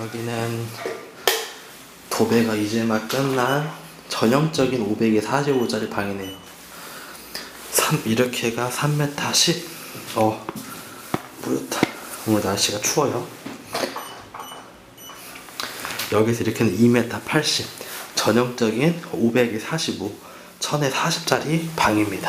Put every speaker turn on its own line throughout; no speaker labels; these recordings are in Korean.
여기는 도배가 이제 막 끝난 전형적인 500에 45짜리 방이네요. 이렇게가 3m 10. 뿌옇다. 오늘 날씨가 추워요. 여기서 이렇게는 2m 80. 전형적인 500에 45, 1000에 40짜리 방입니다.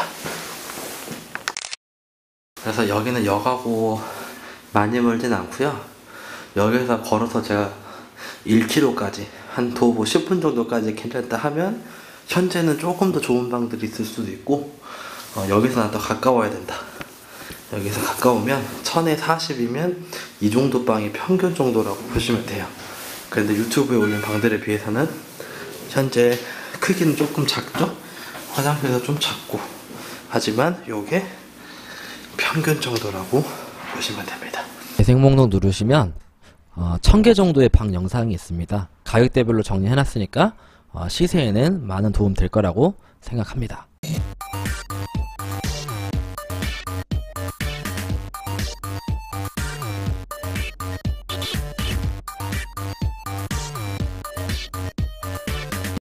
그래서 여기는 역하고 많이 멀진 않고요. 여기서 걸어서 제가 1km까지 한 도보 10분 정도까지 괜찮다 하면 현재는 조금 더 좋은 방들이 있을 수도 있고, 여기서 더 가까워야 된다. 여기서 가까우면 1000에 40이면 이 정도 방이 평균 정도라고 보시면 돼요. 그런데 유튜브에 올린 방들에 비해서는 현재 크기는 조금 작죠? 화장실도 좀 작고, 하지만 요게 평균 정도라고 보시면 됩니다.
재생 목록 누르시면 1000개 정도의 방 영상이 있습니다. 가격대별로 정리해놨으니까 시세에는 많은 도움 될 거라고 생각합니다.